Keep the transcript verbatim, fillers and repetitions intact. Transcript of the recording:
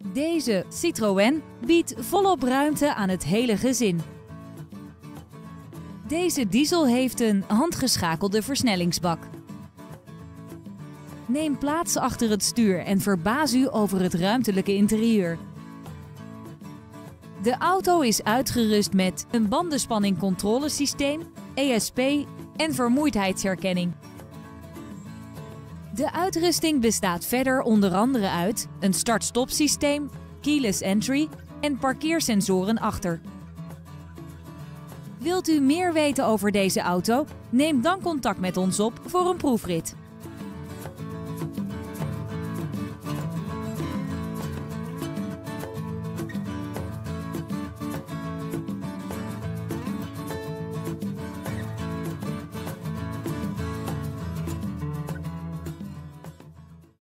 Deze Citroën biedt volop ruimte aan het hele gezin. Deze diesel heeft een handgeschakelde versnellingsbak. Neem plaats achter het stuur en verbaas u over het ruimtelijke interieur. De auto is uitgerust met een bandenspanningcontrolesysteem, E S P en vermoeidheidsherkenning. De uitrusting bestaat verder onder andere uit een start-stop systeem, keyless entry en parkeersensoren achter. Wilt u meer weten over deze auto? Neem dan contact met ons op voor een proefrit.